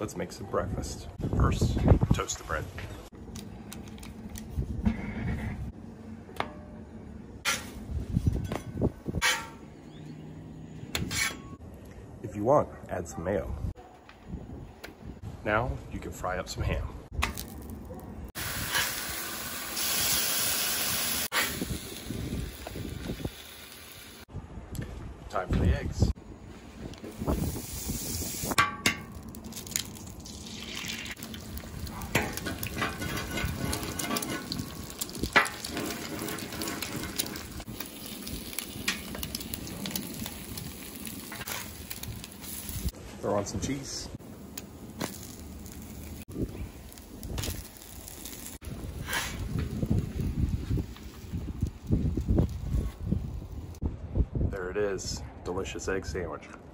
let's make some breakfast. First, toast the bread. If you want, add some mayo. Now you can fry up some ham. Time for the eggs. Throw on some cheese. There it is, delicious egg sandwich.